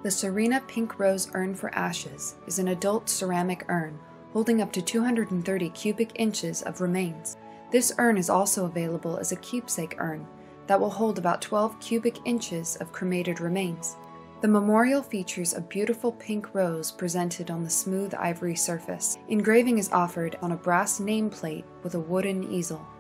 The Serena Pink Rose Urn for Ashes is an adult ceramic urn holding up to 230 cubic inches of remains. This urn is also available as a keepsake urn that will hold about 12 cubic inches of cremated remains. The memorial features a beautiful pink rose presented on the smooth ivory surface. Engraving is offered on a brass nameplate with a wooden easel.